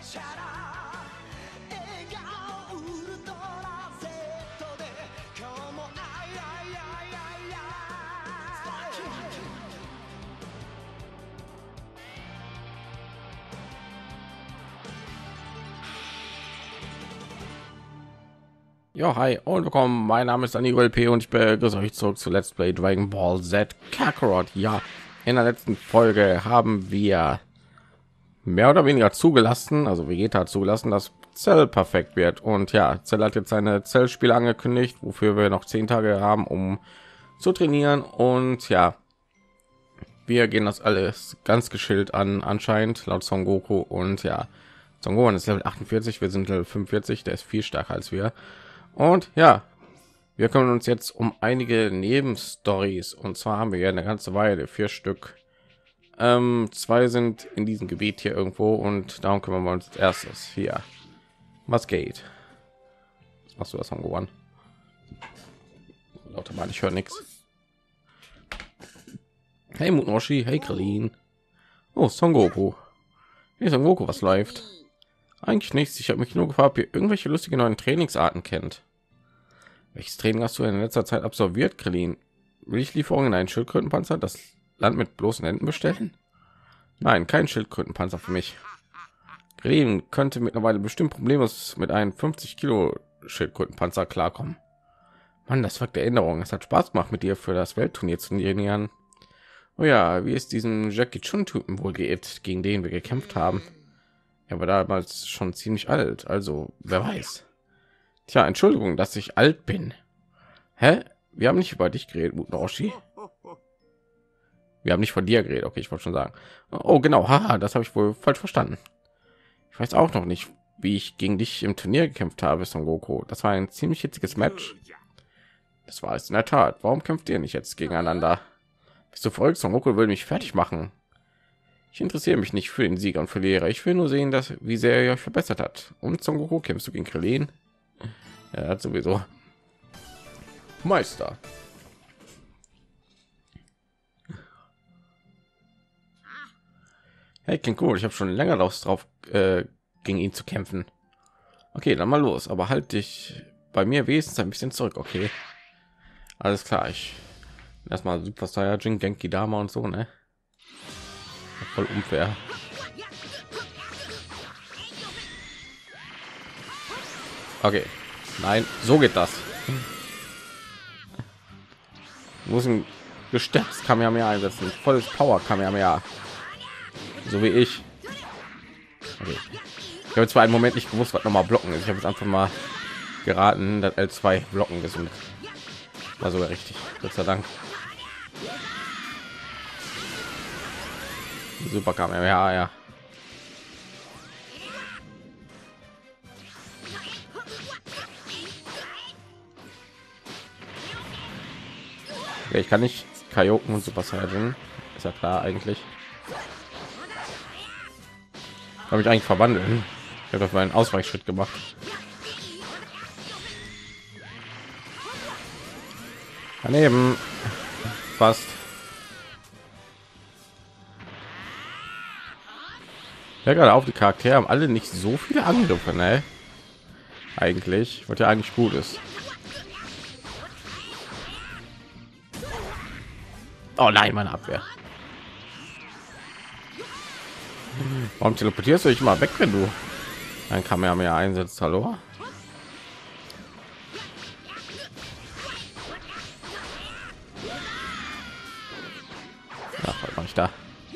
Ja, hi und willkommen. Mein Name ist Daniel P. und ich begrüße euch zurück zu Let's Play Dragon Ball Z Kakarot. Ja, in der letzten Folge haben wir mehr oder weniger zugelassen, also Vegeta hat zugelassen, dass Cell perfekt wird. Und ja, Cell hat jetzt seine Cell-Spiele angekündigt, wofür wir noch 10 Tage haben, um zu trainieren. Und ja, wir gehen das alles ganz geschillt an, anscheinend laut Son Goku. Und ja, Son Goku ist Level 48, wir sind Level 45, der ist viel stärker als wir. Und ja, wir kümmern uns jetzt um einige Nebenstories. Und zwar haben wir ja eine ganze Weile, 4 Stück. 2 sind in diesem Gebiet hier irgendwo und darum kümmern wir uns als erstes. Hier, was geht? Was machst du das angewandt? Lauter mal, ich höre nichts. Hey Mutnoshi, hey Krillin. Oh, Son Goku. Hey Son Goku, was läuft? Eigentlich nichts. Ich habe mich nur gefragt, ob ihr irgendwelche lustige neuen Trainingsarten kennt. Welches Training hast du in letzter Zeit absolviert, Krillin? Will ich Lieferungen in einen Schildkrötenpanzer, das Land mit bloßen Händen bestellen? Nein, kein Schildkrötenpanzer für mich. Krillin könnte mittlerweile bestimmt problemlos mit einem 50 Kilo Schildkrötenpanzer klarkommen. Mann, das war die Erinnerung. Es hat Spaß gemacht, mit dir für das Weltturnier zu trainieren. Oh ja, wie es diesem Jackie Chun-Typen wohl geht, gegen den wir gekämpft haben. Er war damals schon ziemlich alt, also wer weiß. Tja, Entschuldigung, dass ich alt bin. Hä? Wir haben nicht über dich geredet, Mutnoshi. Wir haben nicht von dir geredet. Okay, ich wollte schon sagen. Oh, genau. Haha, das habe ich wohl falsch verstanden. Ich weiß auch noch nicht, wie ich gegen dich im Turnier gekämpft habe, Son Goku. Das war ein ziemlich hitziges Match. Das war es in der Tat. Warum kämpft ihr nicht jetzt gegeneinander? Bist du verrückt? Son Goku will mich fertig machen. Ich interessiere mich nicht für den Sieger und Verlierer. Ich will nur sehen, dass wie sehr er euch verbessert hat. Und Son Goku, kämpfst du gegen Krillin? Er hat sowieso Meister. Hey, klingt gut. Ich habe schon länger Lust drauf, gegen ihn zu kämpfen. Okay, dann mal los. Aber halt dich bei mir wenigstens ein bisschen zurück. Okay, alles klar. Ich erstmal Super Saiyajin, Genki Dama und so, ne? Voll unfair. Okay, nein, so geht das. Muss ein gestärktes Kamehameha einsetzen, volles Power Kamehameha, so wie ich. Okay. Ich habe zwar einen Moment nicht gewusst, was noch mal blocken ist. Ich habe jetzt einfach mal geraten, dass L2 blocken ist und war sogar richtig. Gott sei Dank. Super Kamehameha, ja. Okay, ich kann nicht Kaioken und Super Saiyan, ist ja klar eigentlich. Habe ich eigentlich verwandeln? Ich habe dafür einen Ausweichschritt gemacht. Daneben fast. Ja, gerade auf, die Charaktere haben alle nicht so viele Angriffe, ne? Eigentlich, was ja eigentlich gut ist. Oh nein, meine Abwehr. Warum teleportierst du dich mal weg, wenn du ein Kamehameha einsetzt? Hallo? Ach, war ich da?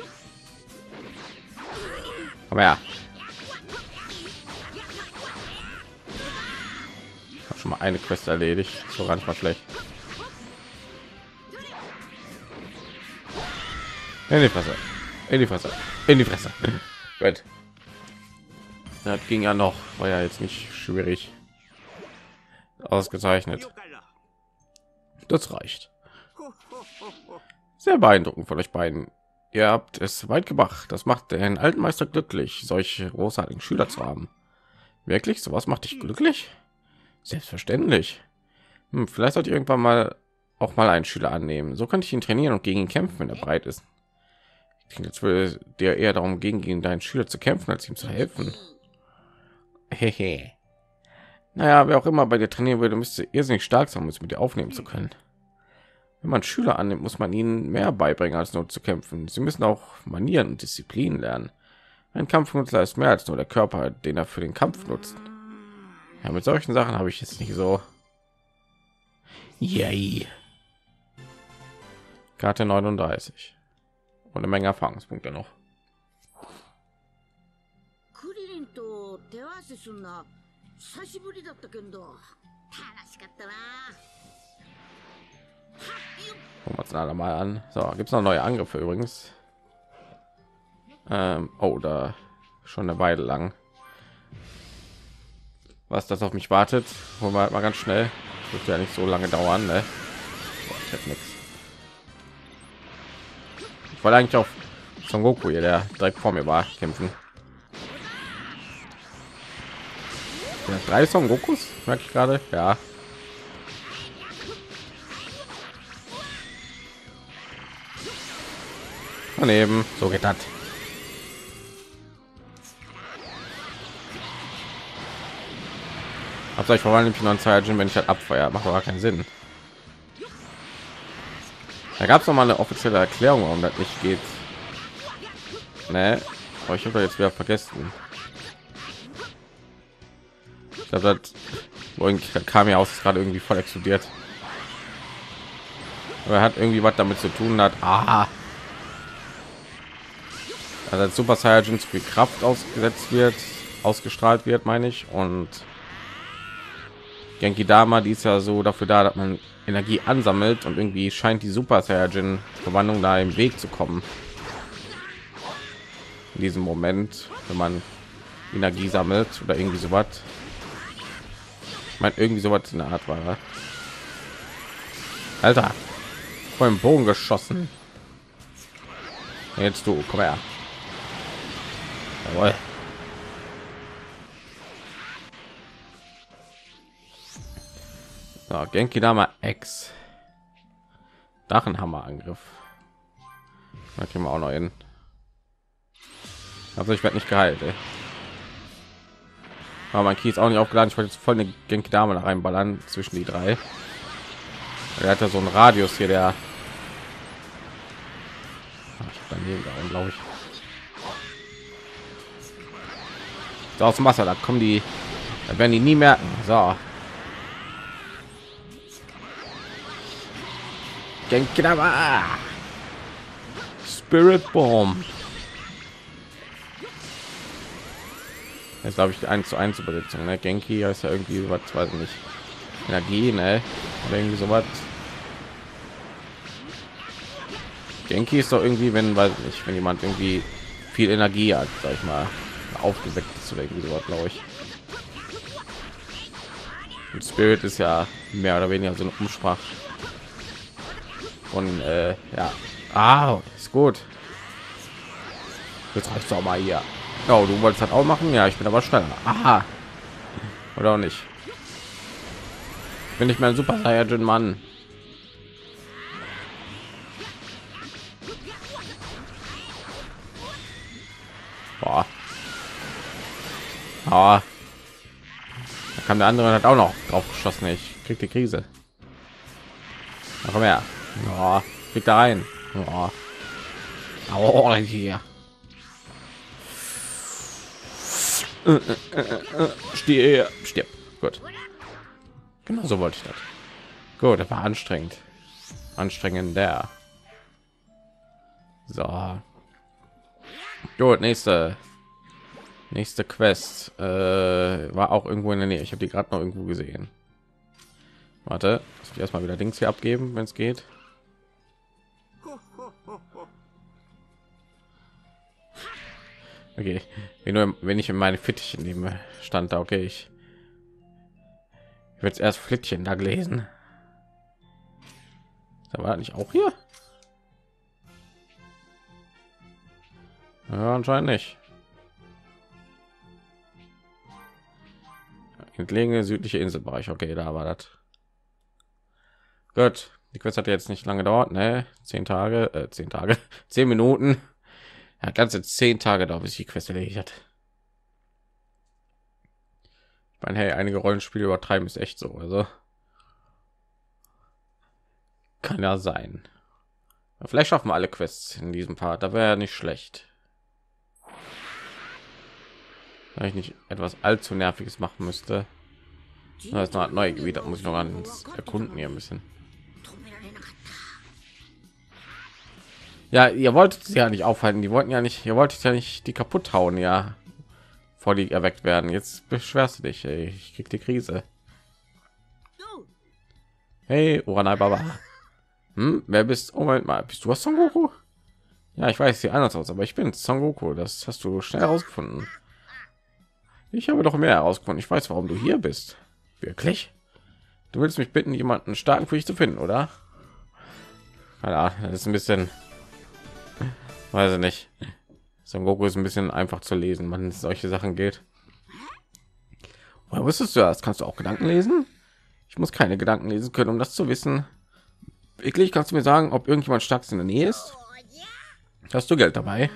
Aber ja, ich habe schon mal eine Quest erledigt, so gar nicht mal schlecht. In die Fresse, in die Fresse, in die Fresse. Gut. Das ging ja noch, war ja jetzt nicht schwierig. Ausgezeichnet. Das reicht. Sehr beeindruckend von euch beiden. Ihr habt es weit gebracht. Das macht den alten Meister glücklich, solche großartigen Schüler zu haben. Wirklich? Sowas macht dich glücklich? Selbstverständlich. Vielleicht sollte ich irgendwann mal auch mal einen Schüler annehmen. So könnte ich ihn trainieren und gegen ihn kämpfen, wenn er bereit ist. Jetzt würde dir eher darum gehen, gegen deinen Schüler zu kämpfen, als ihm zu helfen. Hehe. Naja, wer auch immer bei dir trainieren würde, müsste irrsinnig stark sein, um es mit dir aufnehmen zu können. Wenn man Schüler annimmt, muss man ihnen mehr beibringen, als nur zu kämpfen. Sie müssen auch Manieren und Disziplin lernen. Ein Kampfnutzer ist mehr als nur der Körper, den er für den Kampf nutzt. Ja, mit solchen Sachen habe ich jetzt nicht so. Yay. Karte 39. Und eine Menge Erfahrungspunkte noch. クリリンと手合わせすんな久しぶりだったけど楽しかったな。 Gucken wir uns alle mal an. So, gibt es noch neue Angriffe übrigens? Oh, da schon eine Weile lang. Was das auf mich wartet, holen wir halt mal ganz schnell. Wird ja nicht so lange dauern, ne? Boah, ich hätte nichts. Ich wollte eigentlich auf Son Goku hier, der direkt vor mir war, kämpfen. Ja, 3 Son Gokus, merke ich gerade. Ja. Daneben, so geht das. Habt ich verwandelt mich noch ein Saiyajin, wenn ich halt abfeuer, macht aber keinen Sinn. Da gab es noch mal eine offizielle Erklärung, warum das nicht geht. Ne, aber ich habe jetzt wieder vergessen. Ich glaube, das kam ja aus, gerade irgendwie voll explodiert. Aber er hat irgendwie was damit zu tun hat. Aha. Also als Super Saiyajin zu viel Kraft ausgesetzt wird, ausgestrahlt wird, meine ich. Und Genki Dama, die ist ja so dafür da, dass man Energie ansammelt und irgendwie scheint die Super Saiyajin Verwandlung da im Weg zu kommen. In diesem Moment, wenn man Energie sammelt oder irgendwie so was. Ich meine, irgendwie so was in der Art war. Ne? Alter, vor dem Bogen geschossen. Jetzt du, komm her. Jawohl. So, Genki Dama X. Dachenhammer-Angriff. Da kriegen wir auch noch hin. Also ich werde nicht geheilt. Ey. Aber mein Key ist auch nicht aufgeladen. Ich wollte jetzt voll eine Genki Dama da reinballern zwischen die 3. Er hat ja so einen Radius hier, der. Ach, ich daneben, glaube ich. So, aus dem Wasser, da kommen die, da werden die nie merken. So. Genki Dama. Spirit Bomb. Jetzt glaube ich 1:1 Übersetzung. Ne? Genki ist ja irgendwie was, weiß ich nicht. Energie, ne? Oder irgendwie so was. Genki ist doch irgendwie, wenn, weiß ich nicht, wenn jemand irgendwie viel Energie hat, sag ich mal, aufgeweckt ist oder irgendwie so was, glaube ich. Und Spirit ist ja mehr oder weniger so eine Umsprache. Und ja, ist gut. Jetzt reicht auch mal hier. Oh, du wolltest das auch machen? Ja, ich bin aber schneller. Aha. Oder auch nicht. Bin ich mehr ein Super Saiyajin Mann. Boah. Da kam der andere, hat auch noch drauf geschossen. Ich krieg die Krise. Na, komm her. Ja, krieg da rein. Ja. Oh, hier. Stirb. Gut. Genau so wollte ich das. Gut, das war anstrengend. Anstrengender. So. Gut, nächste Quest war auch irgendwo in der Nähe. Ich habe die gerade noch irgendwo gesehen. Warte, muss ich erstmal wieder Dings hier abgeben, wenn es geht. Okay, wenn ich in meine Fittiche nehme, stand da, okay, ich werde erst Flittchen da gelesen. Da war nicht auch hier. Ja, anscheinend nicht. Entlegene südliche Inselbereich. Okay, da war das. Gut, die Quest hat jetzt nicht lange gedauert, ne? 10 Tage, 10 Tage, 10 Minuten. Ja, ganze 10 Tage dauert, bis die Quest erledigt hat. meine, hey, einige Rollenspiele übertreiben ist echt so, also kann ja sein. Vielleicht schaffen wir alle Quests in diesem Part, da wäre ja nicht schlecht. Wenn ich nicht etwas allzu nerviges machen müsste. Das ist noch ein neues Gebiet, da muss ich noch ans Erkunden hier ein bisschen. Ja, ihr wolltet sie ja nicht aufhalten, die wollten ja nicht, ihr wolltet ja nicht die kaputt hauen, ja, vor die erweckt werden. Jetzt beschwerst du dich, ey. Ich krieg die Krise. Hey, Uranai Baba. Wer bist? Oh, Moment mal, bist du Son Goku? Ja, ich weiß, sie anders aus, aber ich bin Son Goku. Das hast du schnell herausgefunden. Ich habe doch mehr herausgefunden. Ich weiß, warum du hier bist. Wirklich? Du willst mich bitten, jemanden starken für dich zu finden, oder? Ja, das ist ein bisschen, weiß ich nicht. Son Goku ist ein bisschen einfach zu lesen, wenn es solche Sachen geht. Woher wusstest du das? Kannst du auch Gedanken lesen? Ich muss keine Gedanken lesen können, um das zu wissen. Wirklich, kannst du mir sagen, ob irgendjemand stark in der Nähe ist? Hast du Geld dabei?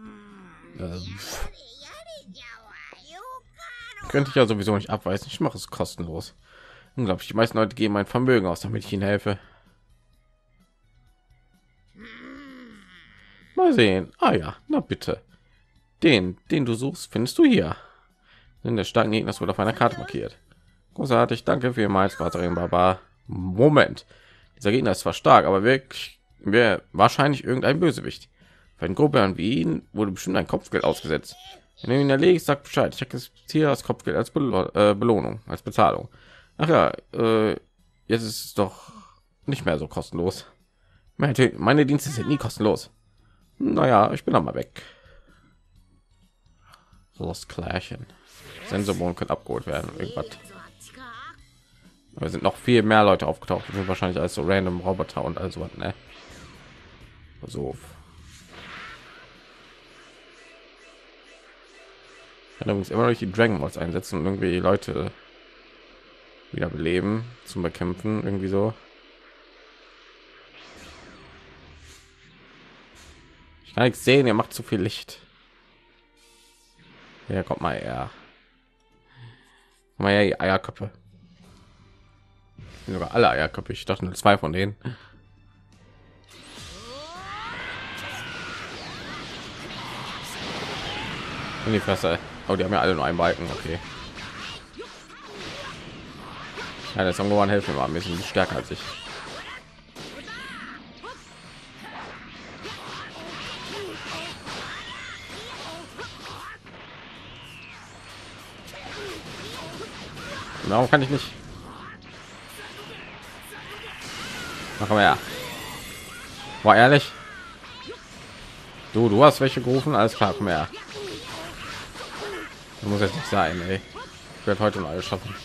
Könnte ich ja sowieso nicht abweisen. Ich mache es kostenlos. Unglaublich, die meisten Leute geben mein Vermögen aus, damit ich ihnen helfe. Mal sehen. Ah ja, na bitte. Den du suchst, findest du hier. Denn der starken Gegner wurde auf einer Karte markiert. Großartig, danke vielmals, Katharin Baba. Moment, dieser Gegner ist zwar stark, aber wirklich wäre wahrscheinlich irgendein Bösewicht. Für einen Gruppe wie ihn wurde bestimmt ein Kopfgeld ausgesetzt. Wenn du ihn erlegst, sag Bescheid. Ich akzeptiere das Kopfgeld als Belohnung, als Bezahlung. Ach ja, jetzt ist es doch nicht mehr so kostenlos. Meine Dienste sind nie kostenlos. Naja, ich bin dann mal weg. So das Klärchen. Sensobohnen können abgeholt werden. Irgendwas. Aber sind noch viel mehr Leute aufgetaucht. Das sind wahrscheinlich als so random Roboter und also was, ne? So. Ich kann übrigens immer noch die Dragon Balls einsetzen und irgendwie Leute wieder beleben zum Bekämpfen, irgendwie so. Ich kann nichts sehen, ihr macht zu viel Licht. Ja, kommt mal her. Mal her, die Eierköpfe. Sogar alle Eierköpfe. Ich dachte nur 2 von denen. In die Fresse. Oh, die haben ja alle nur einen Balken. Okay. Ja, der Son Gohan helfen war ein bisschen stärker als ich. Warum kann ich nicht? Machen wir ja. War ehrlich. Du hast welche gerufen, alles klar, komm her. Das muss jetzt nicht sein, ey. Ich werde heute noch alles schaffen.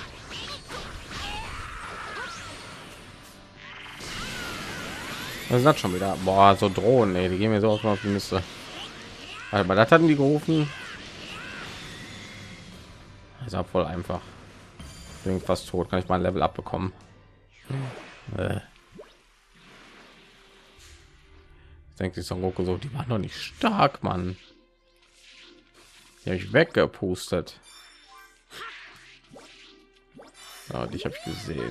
Was ist das schon wieder? Boah, so Drohnen, ey, die gehen mir so auf die Liste. Aber das hatten die gerufen. Das ist voll einfach. Bin fast tot, kann ich mal ein Level abbekommen. Denkt sich Son Goku so, die waren noch nicht stark, Mann. Die habe ich weggepustet. Ja, dich habe ich gesehen.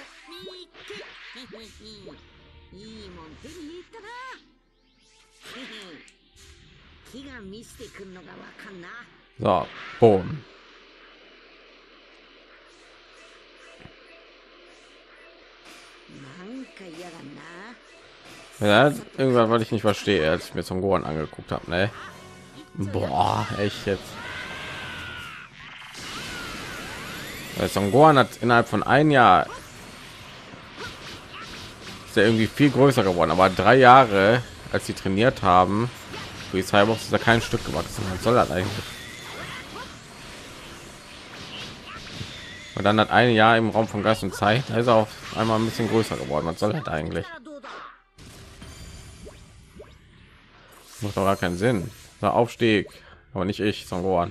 So, boom. Ja, irgendwann, weil ich nicht verstehe, als ich mir Son Gohan angeguckt habe, ne? Boah, echt jetzt. Son Gohan hat innerhalb von einem Jahr ist er irgendwie viel größer geworden, aber 3 Jahre, als sie trainiert haben, für die Cyborgs ist er kein Stück gewachsen. Was soll das eigentlich? Und dann hat ein Jahr im Raum von Geist und Zeit, da ist er auf einmal ein bisschen größer geworden. Was soll das eigentlich? Macht doch gar keinen Sinn. Der Aufstieg, aber nicht ich, Son Gohan.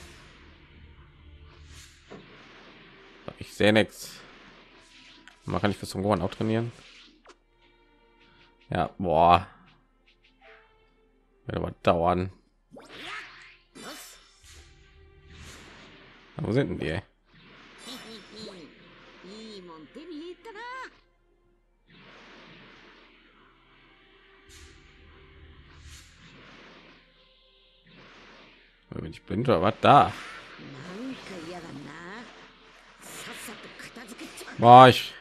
Ich sehe nichts. Man kann ich für Son Gohan auch trainieren. Ja, boah. Wird aber dauern. Wo sind denn die? Bin ich blind oder was da? Boah, ich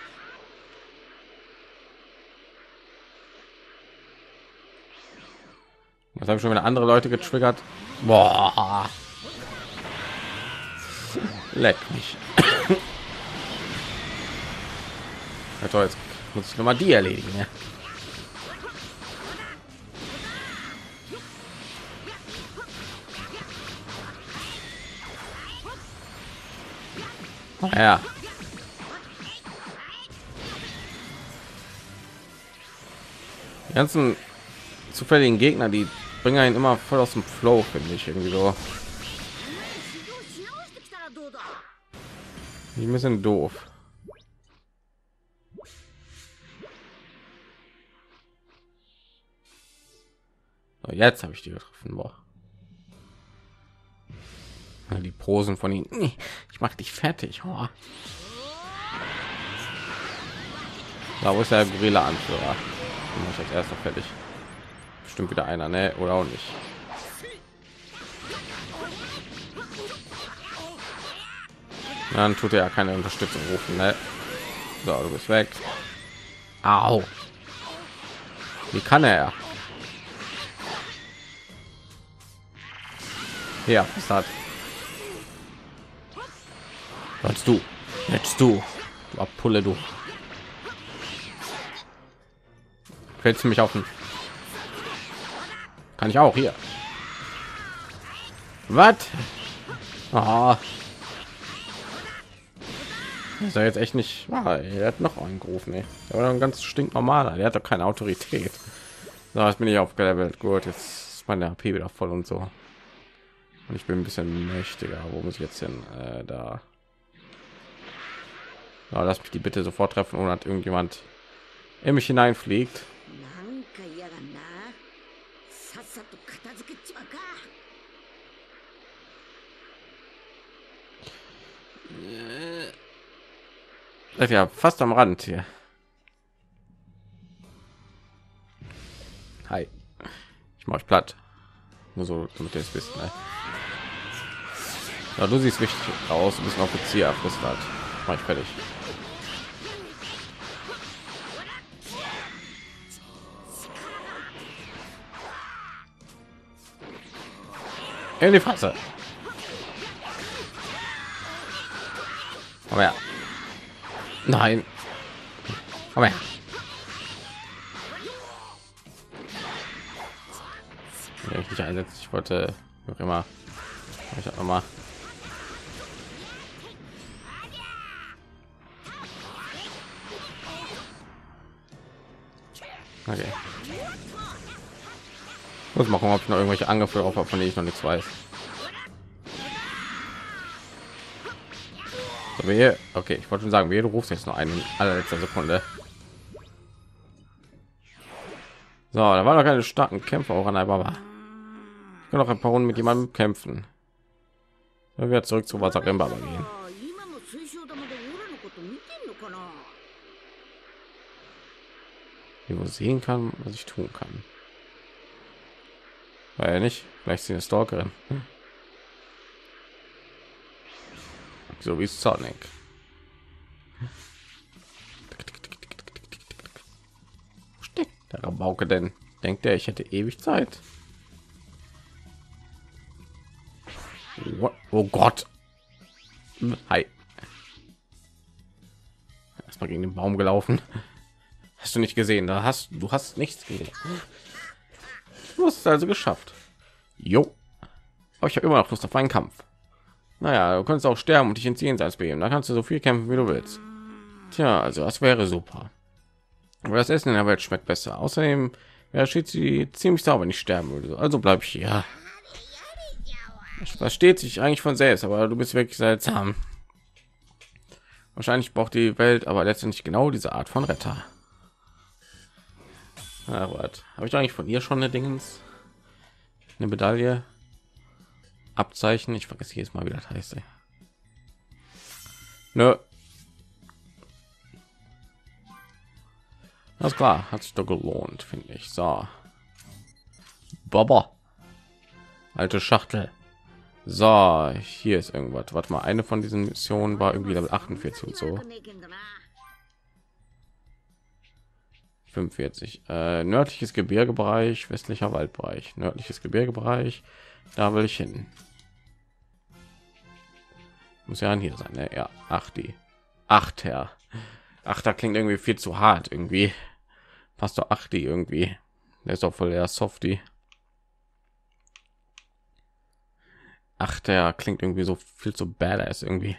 jetzt habe ich schon wieder andere Leute getriggert. Boah, leck mich. Ja, toll, jetzt muss ich noch mal die erledigen. Ja. Ja. Die ganzen zufälligen Gegner, die bringen einen immer voll aus dem Flow, finde ich irgendwie so. Die ein bisschen doof. So, jetzt habe ich die getroffen. Boah. Die Posen von ihnen. Ich mach dich fertig. Oh. Da wo ist der Gorilla-Anführer? Den mach ich als erster fertig. Bestimmt wieder einer, ne? Oder auch nicht. Dann tut er ja keine Unterstützung rufen, ne? So, du bist weg. Au. Wie kann er? Ja, was hat? Was du? Jetzt du Pulle, du. Fällst du mich auf den? Kann ich auch hier? Was? Oh. Ist er jetzt echt nicht wahr? Er hat noch einen gerufen, ey. Der war ein ganz stinknormaler. Der hat doch keine Autorität. So, jetzt bin ich aufgelevelt. Gut, jetzt ist meine HP wieder voll und so. Und ich bin ein bisschen mächtiger. Wo muss ich jetzt hin? Da. Ja, lass mich die bitte sofort treffen, ohne dass irgendjemand in mich hineinfliegt. Seid ja fast am Rand hier. Hi. Ich mache euch platt. Nur so, damit ihr es wisst. Ne? Ja, du siehst wichtig aus. Du bist ein Offizier. Frustrat. Mach ich fertig. In die Fresse. Aber ja. Nein. Aber ja. Ich nicht einsetzen. Ich wollte noch immer. Ich habe noch mal. Okay. Muss mal gucken, ob ich noch irgendwelche Angriffe drauf habe, von denen ich noch nichts weiß. So, okay, ich wollte schon sagen, du rufst jetzt noch einen allerletzter Sekunde. So, da war noch keine starken Kämpfer auch an der Baba. Ich kann noch ein paar Runden mit jemandem kämpfen. Wenn wir zurück zu Wasserremba gehen. Wo sehen kann, was ich tun kann. Weil ja nicht, vielleicht sind eine Stalkerin. So wie Sonic. Wo steckt der Rabauke denn? Denkt er, ich hätte ewig Zeit? What? Oh Gott. Hi. Erstmal gegen den Baum gelaufen. Hast du nicht gesehen? Du hast nichts gesehen. Du hast es also geschafft. Jo. Aber ich habe immer noch Lust auf einen Kampf. Naja, du kannst auch sterben und dich ins Jenseits begeben. Da kannst du so viel kämpfen, wie du willst. Tja, also das wäre super. Aber das Essen in der Welt schmeckt besser. Außerdem wäre sie ziemlich sauber, nicht sterben würde. Also bleib ich hier. Das versteht sich eigentlich von selbst, aber du bist wirklich seltsam. Wahrscheinlich braucht die Welt aber letztendlich genau diese Art von Retter. Habe ich eigentlich von ihr schon eine Dingens, eine Medaille, Abzeichen? Ich vergesse jetzt mal, wie das heißt. Ey. Nö. Das klar, hat sich doch gelohnt, finde ich. So, Baba, alte Schachtel. So, hier ist irgendwas. Warte mal, eine von diesen Missionen war irgendwie Level 48 und so. 45. Nördliches Gebirgebereich, westlicher Waldbereich, nördliches Gebirgebereich. Da will ich hin. Muss ja hier sein, ne? Ja, 8 die. 8 Herr. 8 da klingt irgendwie viel zu hart irgendwie. Passt doch 8 die irgendwie. Der ist doch voll der Softie. 8 der klingt irgendwie so viel zu badass irgendwie.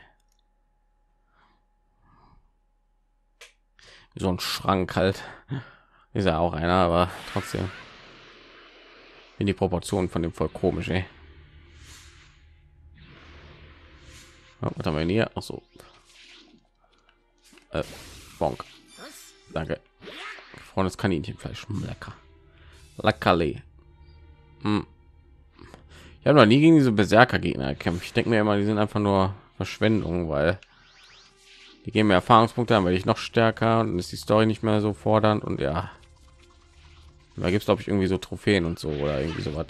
So ein Schrank halt. Ist ja auch einer, aber trotzdem. In die Proportionen von dem voll komisch, ey. Ja, was haben wir denn hier? Ach so. Bonk. Danke. Gefrorenes Kaninchenfleisch. Lecker. Leckerli. Ich habe noch nie gegen diese Berserker-Gegner gekämpft. Ich denke mir immer, die sind einfach nur Verschwendung, weil die geben mir Erfahrungspunkte, dann werde ich noch stärker und ist die Story nicht mehr so fordernd und ja. Da gibt es glaube ich irgendwie so Trophäen und so oder irgendwie so was.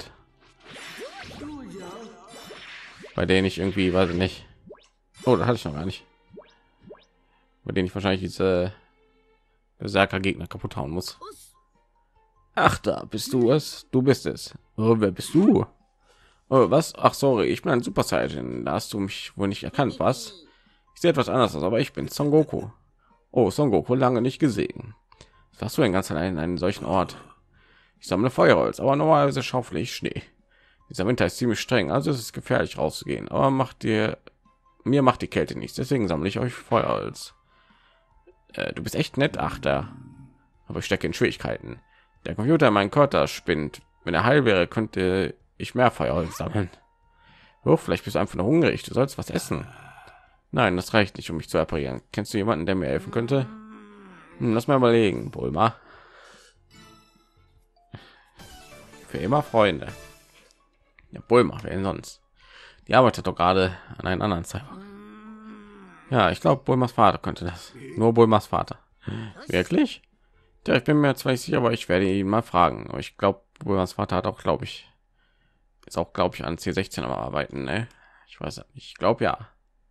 Bei denen ich irgendwie, weiß ich nicht. Oh, das hatte ich noch gar nicht. Bei denen ich wahrscheinlich diese Berserker-Gegner kaputt hauen muss. Ach, da bist du es. Du bist es. Oh, wer bist du? Oh, was? Ach, sorry, ich bin ein Super Saiyan. Da hast du mich wohl nicht erkannt, was? Ich sehe etwas anders aus, aber ich bin Son Goku. Oh, Son Goku, lange nicht gesehen. Was hast du denn ganz allein in einem solchen Ort? Ich sammle Feuerholz, aber normalerweise schaufel ich Schnee. Dieser Winter ist ziemlich streng, also ist es gefährlich rauszugehen. Aber mir macht die Kälte nichts, deswegen sammle ich euch Feuerholz. Du bist echt nett, Achter. Aber ich stecke in Schwierigkeiten. Der Computer in meinem Körper spinnt. Wenn er heil wäre, könnte ich mehr Feuerholz sammeln. Oh, vielleicht bist du einfach nur hungrig. Du sollst was essen. Nein, das reicht nicht, um mich zu reparieren. Kennst du jemanden, der mir helfen könnte? Lass mal überlegen, Bulma. Für immer Freunde. Ja, Bulma, wer denn sonst? Die arbeitet doch gerade an einem anderen Cyborg. Ja, ich glaube, Bulmas Vater könnte das. Nur Bulmas Vater. Wirklich? Ja, ich bin mir zwar nicht sicher, aber ich werde ihn mal fragen. Aber ich glaube, Bulmas Vater hat auch, glaube ich, ist auch, glaube ich, an C16 am Arbeiten. Ne? Ich weiß nicht. Ich glaube ja.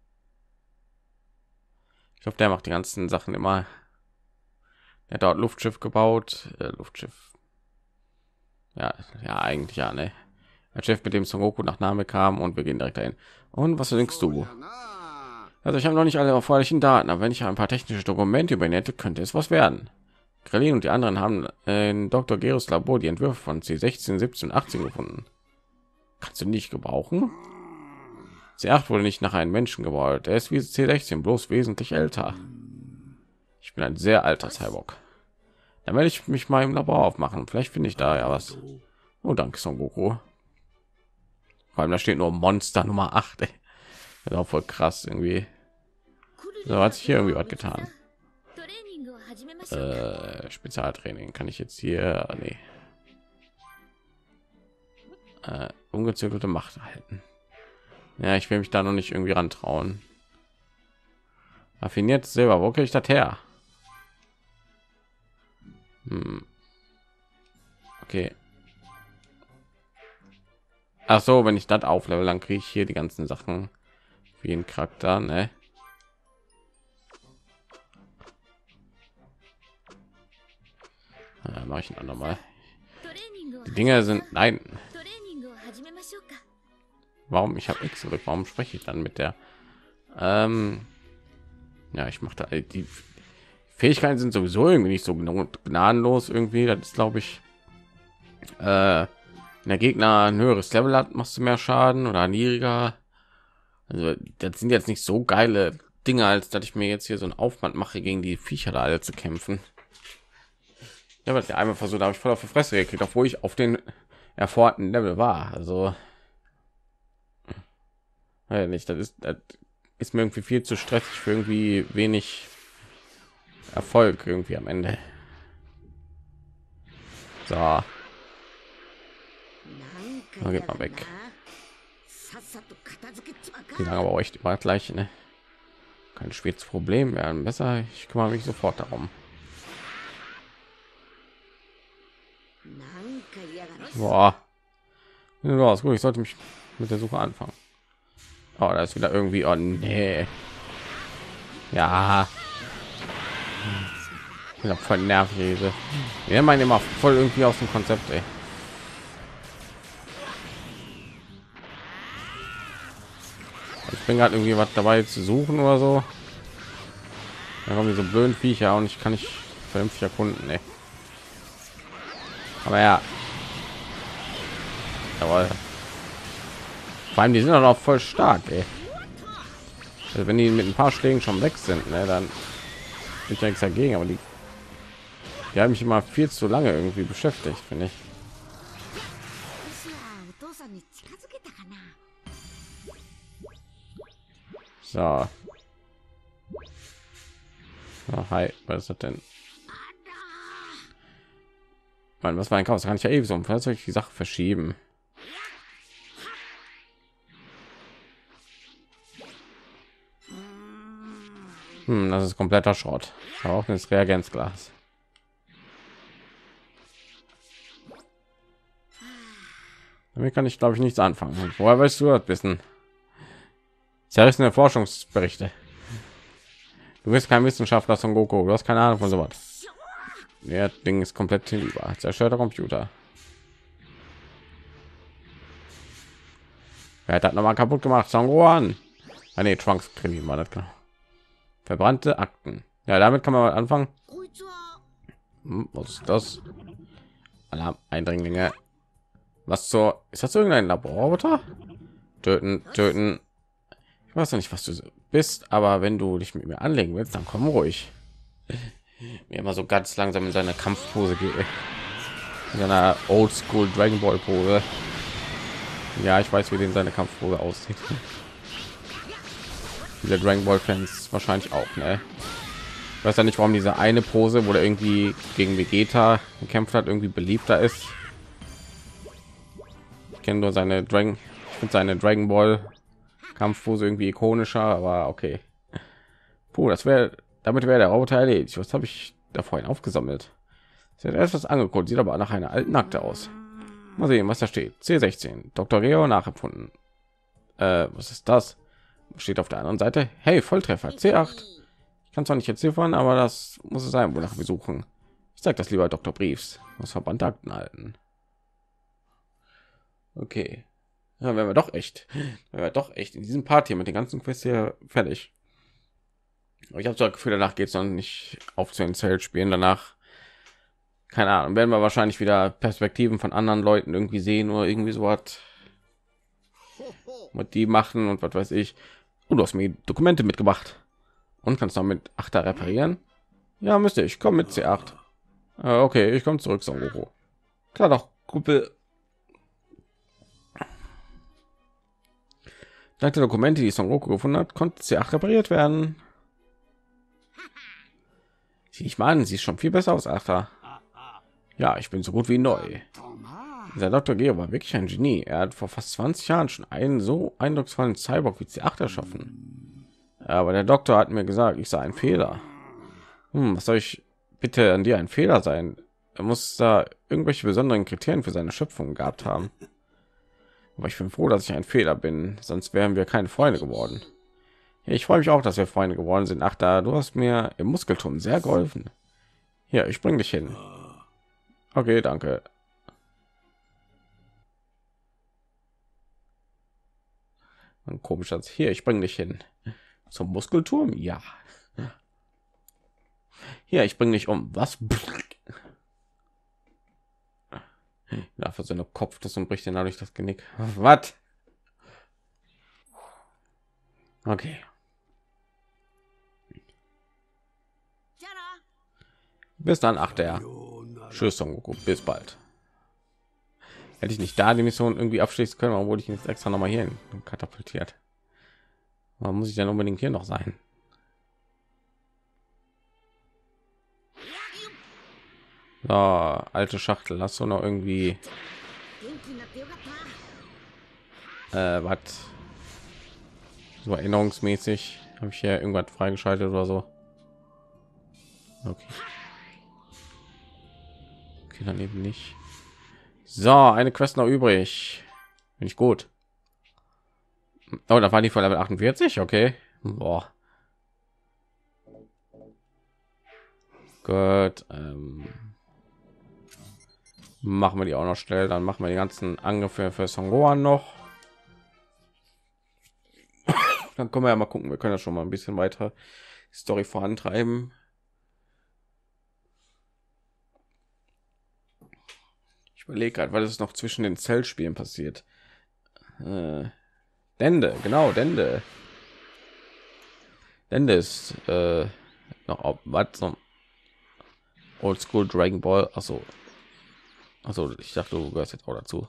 Ich glaube, der macht die ganzen Sachen immer. Er hat dort Luftschiff gebaut. Luftschiff. Ja, ja, eigentlich ja, ne? Der Chef, mit dem Son Goku nach Name kam und wir gehen direkt dahin. Und was denkst du? Also ich habe noch nicht alle erforderlichen Daten, aber wenn ich ein paar technische Dokumente über ihn hätte, könnte es was werden. Krillin und die anderen haben in Dr. Geros Labor die Entwürfe von C16, 17 und 18 gefunden. Kannst du nicht gebrauchen? C8 wurde nicht nach einem Menschen gebaut. Er ist wie C16, bloß wesentlich älter. Ich bin ein sehr alter Cyborg. Dann werde ich mich mal im Labor aufmachen. Vielleicht finde ich da ja was. Oh, danke, Son Goku. Vor allem da steht nur Monster Nummer 8. Ey. Das ist auch voll krass irgendwie. So hat sich hier irgendwie was getan. Spezialtraining kann ich jetzt hier nee. Ungezügelte Macht erhalten. Ja, ich will mich da noch nicht irgendwie rantrauen. Affiniert Silber, wo kriege ich das her? Okay. Ach so, wenn ich das auflevel, dann kriege ich hier die ganzen Sachen wie ein Charakter, ne? Mache ich noch mal. Die Dinge sind nein. Warum ich habe X zurück? Warum spreche ich dann mit der? Ja, ich mache da die Fähigkeiten sind sowieso irgendwie nicht so gnadenlos irgendwie. Das ist glaube ich, wenn der Gegner ein höheres Level hat, machst du mehr Schaden oder niedriger. Also das sind jetzt nicht so geile Dinge, als dass ich mir jetzt hier so einen Aufwand mache, gegen die Viecher da alle zu kämpfen. Ja, aber der einmal versucht, habe ich voll auf die Fresse gekriegt, obwohl ich auf den erforderten Level war. Also ja, nicht, das ist mir irgendwie viel zu stressig für irgendwie wenig Erfolg irgendwie am Ende. So, dann geht mal weg. Die lange aber euch immer gleich, ne? Kein schweres Problem werden. Besser, ich kümmere mich sofort darum. Boah. Ja, ist gut, ich sollte mich mit der Suche anfangen. Oh, da ist wieder irgendwie. Oh nee. Ja. Ich voll nervig diese. Wir meinen immer voll irgendwie aus dem Konzept, ey. Ich bin gerade irgendwie was dabei zu suchen oder so. Da kommen diese blöden Viecher und ich kann nicht vernünftig erkunden, ey. Aber ja. Aber vor allem die sind auch voll stark, ey. Also wenn die mit ein paar Schlägen schon weg sind, ne, dann bin ich nichts dagegen, aber die haben mich immer viel zu lange irgendwie beschäftigt, finde ich. So. Oh, hi, was ist das denn? Mann, was war ein Chaos? Kann ich ja eben so soll ich die Sache verschieben? Das ist kompletter Schrott. Auch das Reagenzglas. Damit kann ich, glaube ich, nichts anfangen. Woher weißt du das wissen? Zerrissene Forschungsberichte. Du bist kein Wissenschaftler, Son Goku. Du hast keine Ahnung von sowas. Der Ding ist komplett hinüber. Zerstörter Computer. Wer hat das noch mal kaputt gemacht? Son Gohan. Ah, nee, Trunks trainieren war das, genau. Verbrannte Akten. Ja, damit kann man mal anfangen. Was ist das? Alarm, Eindringlinge. Was zur? Ist das irgendein Laborroboter? Töten, töten. Ich weiß noch nicht, was du bist, aber wenn du dich mit mir anlegen willst, dann komm ruhig. Mir immer so ganz langsam in seine Kampfpose geht. In seiner Oldschool Dragon Ball Pose. Ja, ich weiß, wie denn seine Kampfpose aussieht. Diese Dragon Ball Fans wahrscheinlich auch, ne? Ich weiß ja nicht, warum diese eine Pose, wo er irgendwie gegen Vegeta gekämpft hat, irgendwie beliebter ist. Ich kenne nur seine Dragon, ich finde seine Dragon Ball Kampfpose irgendwie ikonischer, aber okay. Puh, damit wäre der Roboter erledigt. Was habe ich da vorhin aufgesammelt? Sie hat etwas angeguckt, sieht aber nach einer alten Akte aus. Mal sehen, was da steht. C16, Dr. Reo nachempfunden. Was ist das? Steht auf der anderen Seite. Hey, Volltreffer, C8. Ich kann zwar nicht entziffern, aber das muss es sein, wonach wir suchen. Ich sage das lieber Dr. Briefs. Muss Verband Akten halten. Okay. Ja, wenn wir doch echt in diesem Part hier mit den ganzen Quests hier fertig. Aber ich habe so das Gefühl, danach geht es noch nicht auf zu den Zelt spielen. Danach, keine Ahnung, werden wir wahrscheinlich wieder Perspektiven von anderen Leuten irgendwie sehen oder irgendwie so was, was die machen und was weiß ich. Und du hast mir Dokumente mitgebracht und kannst noch mit 8 reparieren. Ja, müsste ich. Komm mit C8. Okay, ich komme zurück, Son Goku. Klar doch, Kumpel. Dank der Dokumente, die Son Goku gefunden hat, konnte C8 repariert werden. Sieh dich mal an, sie ist schon viel besser aus 8. Ja, ich bin so gut wie neu. Der Dr. Geo war wirklich ein Genie. Er hat vor fast 20 Jahren schon einen so eindrucksvollen Cyborg wie C8 erschaffen. Aber der Doktor hat mir gesagt, ich sei ein Fehler. Was soll ich bitte an dir ein Fehler sein? Er muss da irgendwelche besonderen Kriterien für seine Schöpfung gehabt haben. Aber ich bin froh, dass ich ein Fehler bin, sonst wären wir keine Freunde geworden. Ich freue mich auch, dass wir Freunde geworden sind. Ach, du hast mir im Muskelturm sehr geholfen. Hier, ich bring dich hin. Okay, danke. Ein komischer Satz. Hier, ich bring dich hin. Zum Muskelturm? Ja. Hier, ich bring dich um. Was? Ja, für seine Kopf, das und bricht ihn dadurch das Genick. Was? Okay. Bis dann, 8. Tschüss, Son Goku. Bis bald. Hätte ich nicht da die Mission irgendwie abschließen können, warum wurde ich jetzt extra noch mal hier hin katapultiert? Warum muss ich denn unbedingt hier noch sein? So, alte Schachtel. Hast du noch irgendwie was so erinnerungsmäßig? Habe ich hier irgendwas freigeschaltet oder so? Okay. Okay, dann eben nicht. So, eine Quest noch übrig. Bin ich gut. Oh, da war die von Level 48, okay. Boah. Gut, machen wir die auch noch schnell, dann machen wir die ganzen Angriffe für Son Gohan noch. Dann können wir ja mal gucken, wir können ja schon mal ein bisschen weiter die Story vorantreiben. Ich überlege gerade, weil es noch zwischen den Zellspielen passiert. Dende, genau, Dende. Dende ist noch was so Oldschool Dragon Ball. Achso, ich dachte, du gehörst jetzt auch dazu.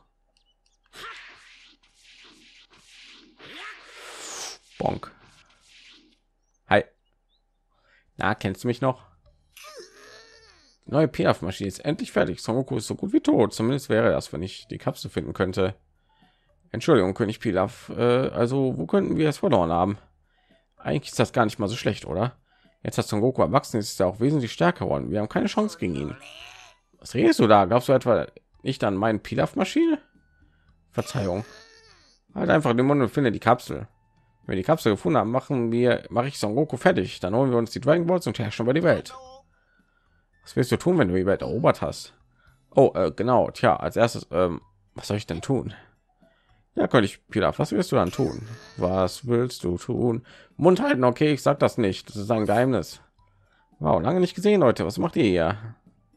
Bonk. Hi. Na, kennst du mich noch? Die neue Pilaf-Maschine ist endlich fertig. Son Goku ist so gut wie tot. Zumindest wäre das, wenn ich die Kapsel finden könnte. Entschuldigung, König Pilaf. Also, wo könnten wir es verloren haben? Eigentlich ist das gar nicht mal so schlecht, oder? Jetzt hat Son Goku erwachsen, ist er auch wesentlich stärker geworden. Wir haben keine Chance gegen ihn. Was redest du da? Glaubst du etwa nicht an meinen Pilaf-Maschine? Verzeihung. Halt einfach den Mund und finde die Kapsel. Wenn wir die Kapsel gefunden haben, mache ich Son Goku fertig. Dann holen wir uns die Dragon Balls und herrschen über die Welt. Was willst du tun, wenn du die Welt erobert hast? Oh, genau. Tja, als erstes, was soll ich denn tun? Ja, König Pilaf, was willst du dann tun? Was willst du tun? Mund halten, okay, ich sag das nicht. Das ist ein Geheimnis. Wow, lange nicht gesehen, Leute. Was macht ihr hier?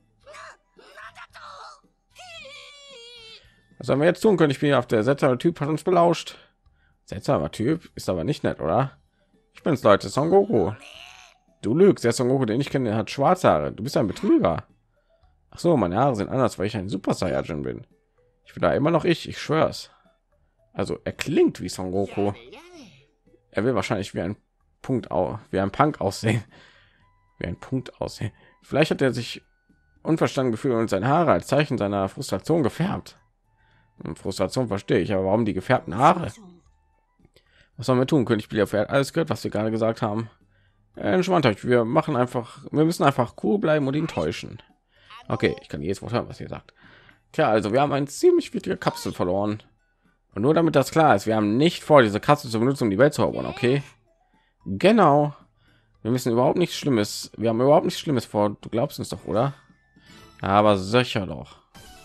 Was sollen wir jetzt tun, König Pilaf? Der seltsame Typ hat uns belauscht. Seltsamer Typ ist aber nicht nett, oder? Ich bin's, Leute, Son Goku. Du lügst. Der Son Goku, den ich kenne, der hat schwarze Haare. Du bist ein Betrüger. Ach so, meine Haare sind anders, weil ich ein Super Saiyajin bin. Ich bin da immer noch ich schwör's. Also er klingt wie Son Goku. Er will wahrscheinlich wie ein Punk aussehen. Wie ein Punkt aussehen. Vielleicht hat er sich unverstanden gefühlt und seine Haare als Zeichen seiner Frustration gefärbt. Frustration verstehe ich, aber warum die gefärbten Haare? Was sollen wir tun? König Pilaf hat alles gehört, was wir gerade gesagt haben. Entspannt euch, wir müssen einfach cool bleiben und ihn täuschen. Okay, ich kann jedes Wort hören, was ihr sagt. Tja, also wir haben eine ziemlich wichtige Kapsel verloren. Und nur damit das klar ist, wir haben nicht vor, diese Kapsel zu benutzen, um die Welt zu erobern, okay? Genau. Wir müssen überhaupt nichts Schlimmes. Wir haben überhaupt nichts Schlimmes vor. Du glaubst uns doch, oder? Aber sicher doch.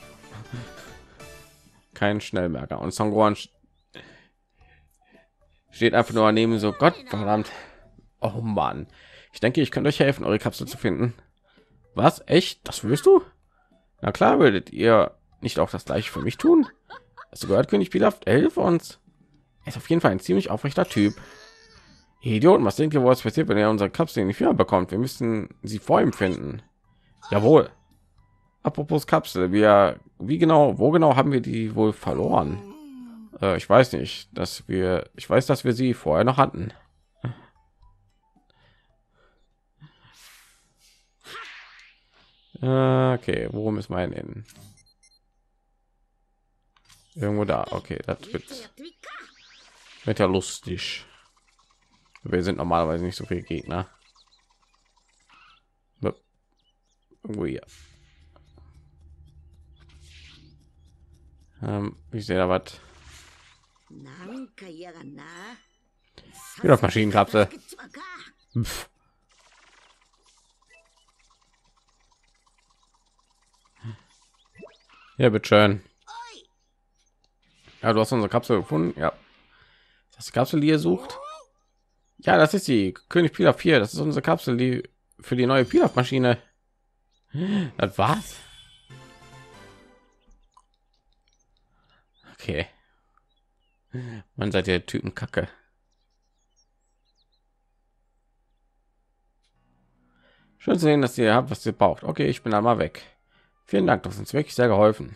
Kein Schnellmerker. Und Son Gohan steht einfach nur daneben, so Gott verdammt. Oh Mann. Ich denke, ich könnte euch helfen, eure Kapsel zu finden. Was? Echt? Das willst du? Na klar, würdet ihr nicht auch das gleiche für mich tun? Hast du gehört, König Pilaf? Hilf uns. Er ist auf jeden Fall ein ziemlich aufrechter Typ. Ihr Idioten, was denkt ihr, was passiert, wenn er unsere Kapsel in die Finger bekommt? Wir müssen sie vor ihm finden. Jawohl. Apropos Kapsel, wo genau haben wir die wohl verloren? Ich weiß nicht, ich weiß, dass wir sie vorher noch hatten. Okay, worum ist mein in? Irgendwo da. Okay, das wird ja lustig. Wir sind normalerweise nicht so viele Gegner. Irgendwo hier. Ich sehe da was. Wieder auf Maschinenkapsel. Ja, bitte schön. Ja, du hast unsere Kapsel gefunden. Ja. Das ist die Kapsel, die ihr sucht. Ja, das ist die König Pilaf 4. Das ist unsere Kapsel, die für die neue Pilaf-Maschine. Das war's. Okay. Man seid ihr Typen Kacke. Schön zu sehen, dass ihr habt, was ihr braucht. Okay, ich bin einmal weg. Vielen Dank, das hat uns wirklich sehr geholfen.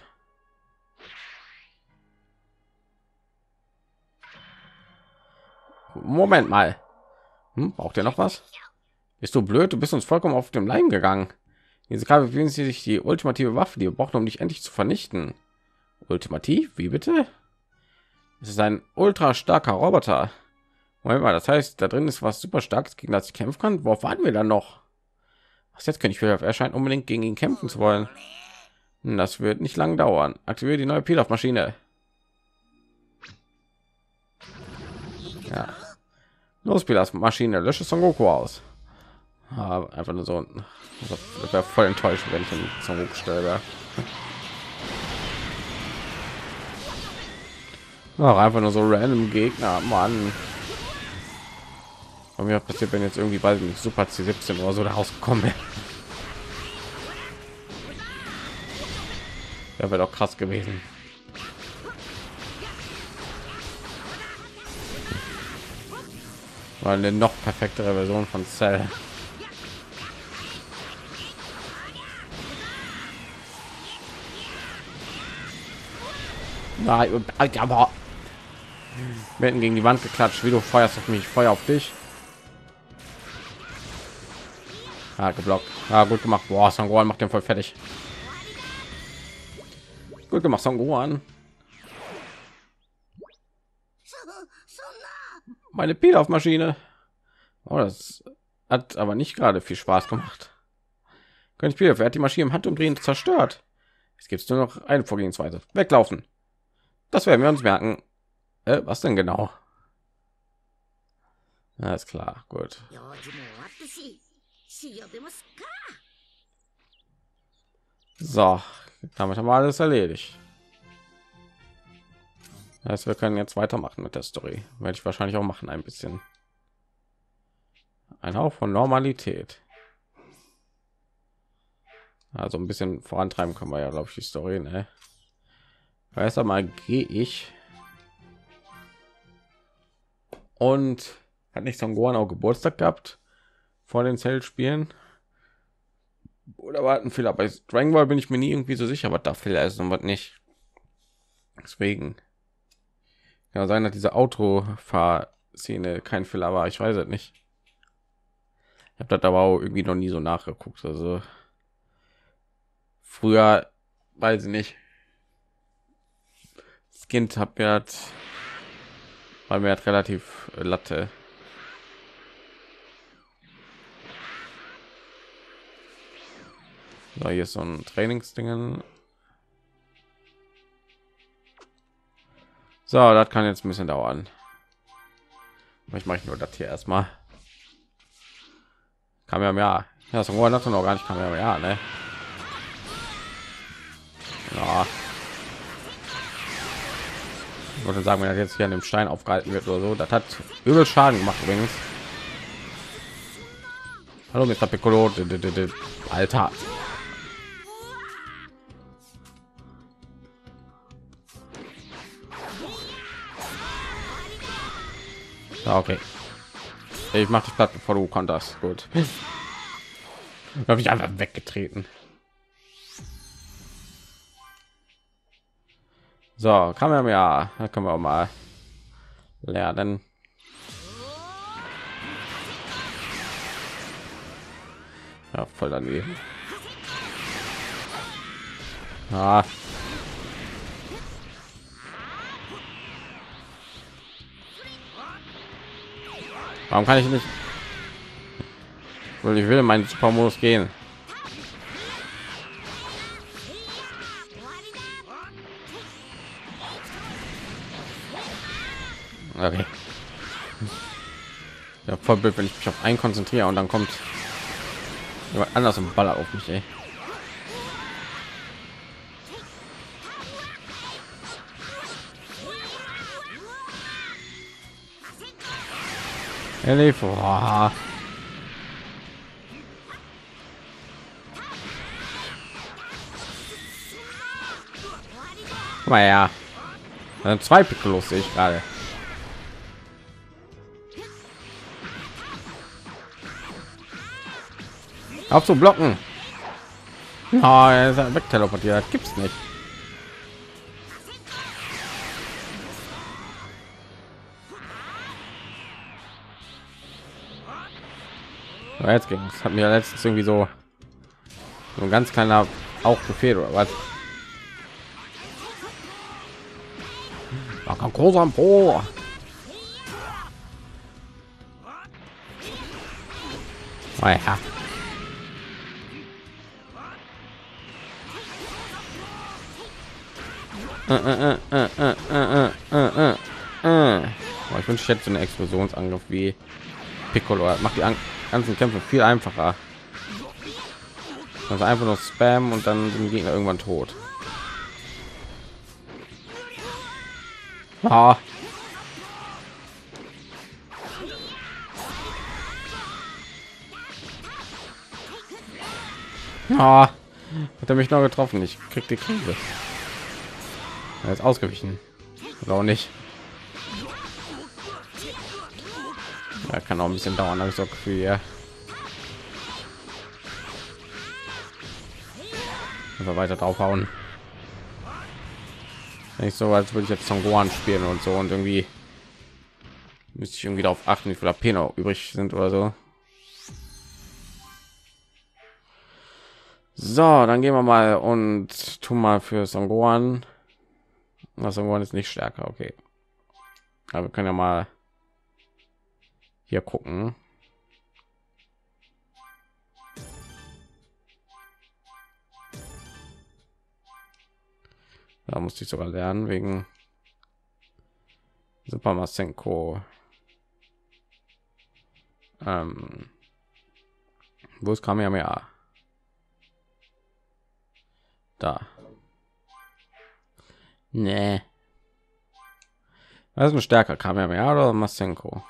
Moment mal. Braucht ihr noch was? Bist du blöd? Du bist uns vollkommen auf dem Leim gegangen. Diese Kabel befinden sich die ultimative Waffe, die wir brauchen, um dich endlich zu vernichten. Ultimativ? Wie bitte? Es ist ein ultra starker Roboter. Moment mal, das heißt, da drin ist was super starkes, gegen das ich kämpfen kann. Worauf warten wir dann noch? Was jetzt? König Pilaf erscheint unbedingt gegen ihn kämpfen zu wollen. Das wird nicht lang dauern. Aktiviere die neue Pilaf-Maschine. Ja. Los, Pilas Maschine, lösche Son Goku aus. Einfach nur so, das wäre voll enttäuschend, wenn ich in Son Goku stelle. Ach, einfach nur so random Gegner, Mann. Und mir passiert, wenn jetzt irgendwie, weiß ich nicht, Super C17 oder so da rausgekommen wäre. Das wäre doch krass gewesen. War eine noch perfektere Version von Cell. Nein, aber wir hätten gegen die Wand geklatscht, wie du feuerst auf mich, ich feuer auf dich. Geblockt. Gut gemacht. Boah, Son Gohan macht den voll fertig. Gut gemacht, Son Gohan. Meine Pilaf-Maschine. Oh, das hat aber nicht gerade viel Spaß gemacht. Könnte Pilaf, wer hat die Maschine im Handumdrehen zerstört? Es gibt nur noch eine Vorgehensweise. Weglaufen. Das werden wir uns merken. Was denn genau? Alles klar, gut. So, damit haben wir alles erledigt. Das heißt, wir können jetzt weitermachen mit der Story. Werde ich wahrscheinlich auch machen, ein bisschen. Ein Hauch von Normalität. Also ein bisschen vorantreiben können wir ja, glaube ich, die Story. Ne? Erst einmal gehe ich und hat nicht Son Gohan auch Geburtstag gehabt vor den Cell-Spielen? Oder war ein Fehler? Bei Dragon Ball bin ich mir nie irgendwie so sicher, was da Fehler ist und was nicht. Deswegen ja sein, dass diese Autofahr-Szene kein Fehler war. Ich weiß es nicht. Ich habe das aber auch irgendwie noch nie so nachgeguckt. Also früher weiß ich nicht. Das Kind hat mir weil mir hat relativ Latte. So, hier ist so ein Trainingsdingen. So, das kann jetzt ein bisschen dauern. Ich mache nur das hier erstmal. Kam ja, ja, so noch gar nicht, kam ja, ne? Ja. Ich wollte sagen, wenn er jetzt hier an dem Stein aufgehalten wird oder so, das hat übel Schaden gemacht übrigens. Hallo Mr. Piccolo, Alter. Ja, okay. Ich mache dich platt, bevor du konntest. Gut. Habe ich einfach weggetreten. So, kann man ja, da können wir auch mal lernen. Ja, voll daneben. Ah. Warum kann ich nicht? Weil ich will in meinen Supermodus gehen. Okay. Ja, voll blöd, wenn ich mich auf einen konzentriere und dann kommt jemand anders und ballert auf mich, ey. Boah. Mal ja, dann zwei Piccolos sehe ich gerade. Auf zu blocken. Oh, er ist weg teleportiert. Gibt's nicht. Jetzt ging es. Hat mir letztens irgendwie so ein ganz kleiner auch gefehlt oder was? Großer Pro. Oh ja. Aber ich wünsche, ich hätte so einen Explosionsangriff wie Piccolo. Das macht die ganzen Kämpfe viel einfacher. Also einfach nur Spam und dann sind die Gegner irgendwann tot. Ah. Ah. Hat er mich noch getroffen? Ich krieg die Krise. Er ist ausgewichen. Oder auch nicht. Ja, kann auch ein bisschen dauern, habe ich so Gefühl, ja. Einfach weiter draufhauen. Nicht so, als würde ich jetzt Son Gohan spielen und so, und irgendwie müsste ich irgendwie darauf achten, wie viel AP noch übrig sind oder so. So, dann gehen wir mal und tun mal für Son Gohan. Son Gohan ist nicht stärker, okay. Aber wir können ja mal hier gucken. Da musste ich sogar lernen wegen Super Masenko. Wo ist Kamehameha? Da. Nee. Was ist ein stärker, Kamehameha oder Masenko?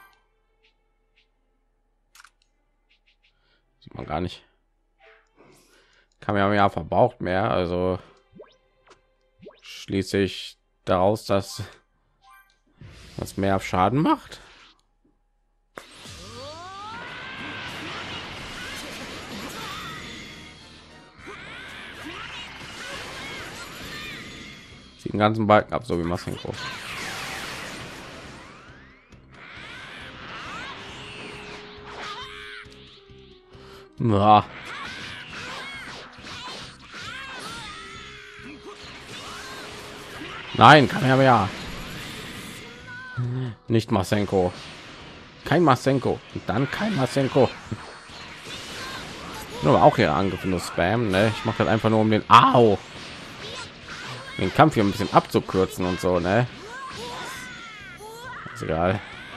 Sieht man gar nicht. Kamehameha verbraucht mehr, also schließe ich daraus, dass das mehr Schaden macht. Sieht den ganzen Balken ab, so wie Masenko. Ja. Nein, kann er ja nicht Masenko. Kein Masenko und dann kein Masenko. Nur auch ihre Angriffe nur Spam, ne? Ich mache halt einfach nur um den den Kampf hier ein bisschen abzukürzen und so, ne? Ist egal.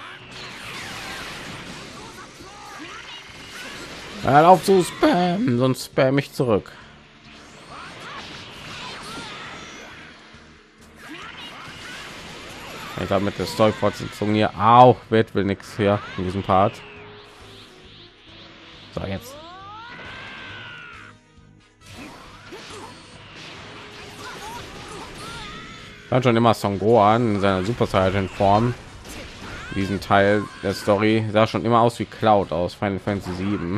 Hör auf zu spam, sonst spam ich zurück. Ich glaube, mit der Story-Fortsetzung hier auch will nichts hier in diesem Part. So, jetzt. War schon immer Son Gohan in seiner Super Saiyan Form. Diesen Teil der Story sah schon immer aus wie Cloud aus Final Fantasy 7.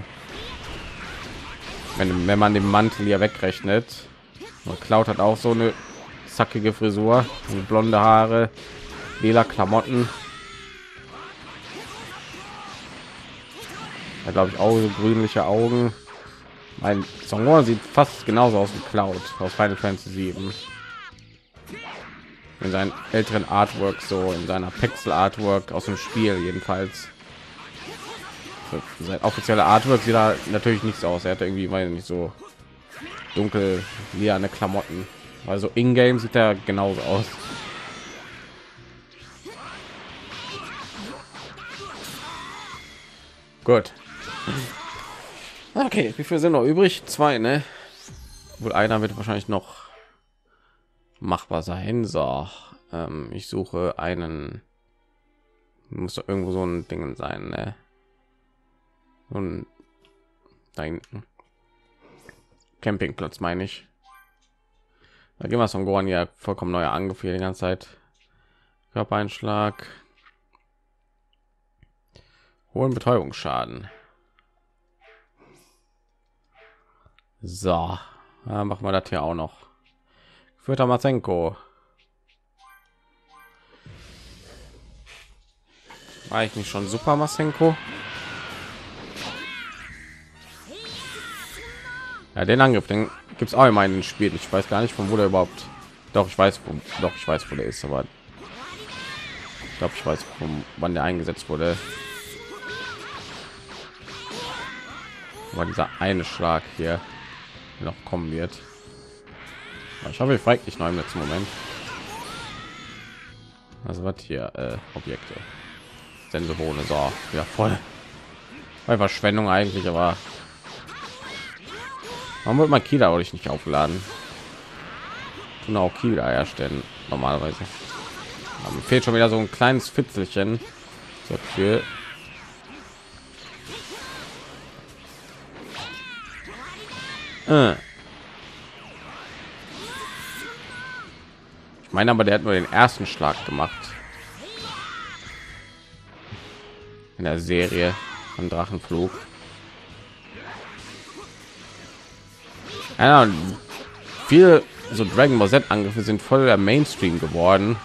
Wenn man den Mantel hier wegrechnet. Und Cloud hat auch so eine zackige Frisur, blonde Haare, lila Klamotten. Er glaube ich auch so grünliche Augen. Mein Son Gohan sieht fast genauso aus wie Cloud aus Final Fantasy 7. In seinen älteren Artwork, so in seiner Pixel Artwork aus dem Spiel jedenfalls. Sein offizieller Artwork sieht da natürlich nichts aus. Er hat irgendwie weil nicht so dunkel wie eine Klamotten. Also in Game sieht er genauso aus. Gut. Okay, wie viele sind noch übrig? 2, ne? Wohl einer wird wahrscheinlich noch machbar sein. So, ich suche einen. Muss doch irgendwo so ein Ding sein, ne? Und da hinten. Campingplatz meine ich. Da gehen wir Son Gohan ja vollkommen neuer Angriff hier die ganze Zeit. Körpereinschlag. Hohen Betäubungsschaden. So, machen wir das hier auch noch. Führt Masenko. War ich nicht schon Super Masenko? Ja, den Angriff, den gibt es auch immer in den Spiel. Ich weiß gar nicht, von wo der überhaupt. Doch, ich weiß, ich weiß, wo der ist, aber ich glaube, ich weiß, wann der eingesetzt wurde. Aber dieser eine Schlag hier noch kommen wird. Ich hoffe, ich frage dich noch im letzten Moment. Also was hier Objekte. Sensohone. So, ja, voll. Bei Verschwendung eigentlich, aber man wird mal Kida oder ich nicht aufladen. Und auch Kida herstellen normalerweise. Aber mir fehlt schon wieder so ein kleines Fitzelchen. So viel. Ich meine aber, der hat nur den ersten Schlag gemacht in der Serie von Drachenflug. Ja, viele so Dragon Ball Z Angriffe sind voll der Mainstream geworden,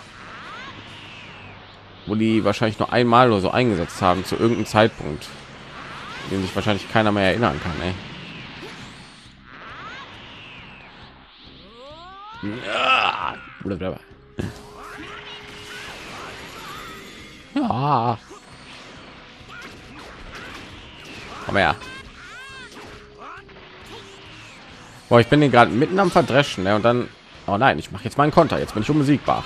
wo die wahrscheinlich nur einmal oder so eingesetzt haben zu irgendeinem Zeitpunkt, den sich wahrscheinlich keiner mehr erinnern kann. Ey. Ja. Ja. Komm her. Boah, ich bin den gerade mitten am Verdreschen, ne? Und dann, oh nein, ich mache jetzt meinen Konter. Jetzt bin ich unbesiegbar.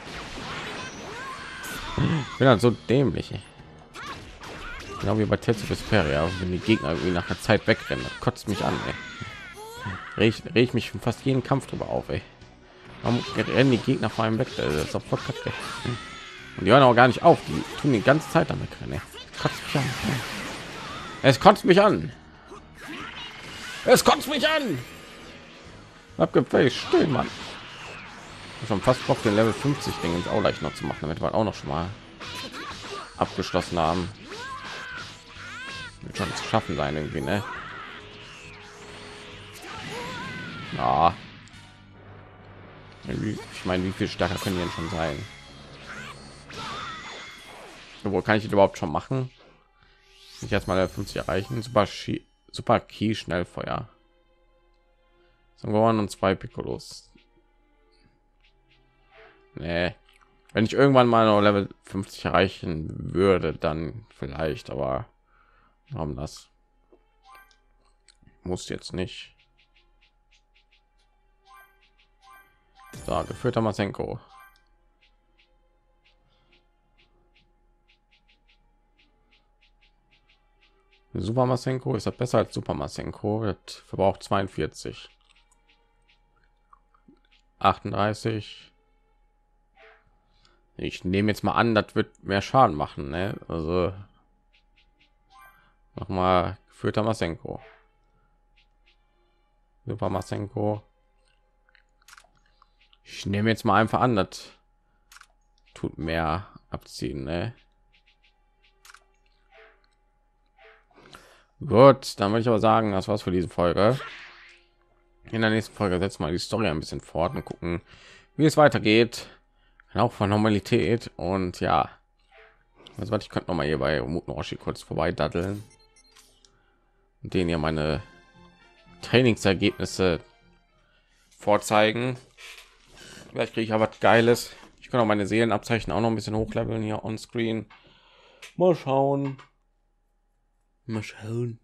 Ich bin halt so dämlich. Ey. Genau wie bei Tetsu Vesperia, wenn die Gegner irgendwie nach einer Zeit wegrennen, das kotzt mich an. Reg ich mich von fast jeden Kampf drüber auf. Ey. Warum rennen die Gegner vor allem weg? Das ist doch voll kacke. Und die hören auch gar nicht auf. Die tun die ganze Zeit damit rennen. Kotzt mich an. Es kotzt mich an. Es kotzt mich an. Abgefällt, still, Mann. Schon fast Bock, den Level 50 Ding ins Auleicht noch zu machen, damit wir auch noch schon mal abgeschlossen haben. Wird schon zu schaffen sein irgendwie, ne? Ja. Ich meine, wie viel stärker können die denn schon sein? Wo kann ich das überhaupt schon machen? Ich jetzt mal 50 erreichen. Super Key Schnellfeuer. Und 2 Piccolos. Nee. Wenn ich irgendwann mal noch Level 50 erreichen würde, dann vielleicht, aber warum das? Muss jetzt nicht. So, geführter Masenko. Super Masenko ist das besser als Super Masenko. Das verbraucht 42. 38. Ich nehme jetzt mal an, das wird mehr Schaden machen, ne? Also noch mal geführter Masenko. Super Masenko. Ich nehme jetzt mal einfach an, das tut mehr abziehen, ne? Gut, dann würde ich aber sagen, das war's für diese Folge. In der nächsten Folge setzen wir die Story ein bisschen fort und gucken, wie es weitergeht. Auch von Normalität. Und ja, also was, ich könnte noch mal hier bei Muten Roshi kurz vorbei daddeln und denen ja meine Trainingsergebnisse vorzeigen. Vielleicht kriege ich aber was Geiles. Ich kann auch meine Seelenabzeichen auch noch ein bisschen hochleveln hier on screen. Mal schauen. Mal schauen.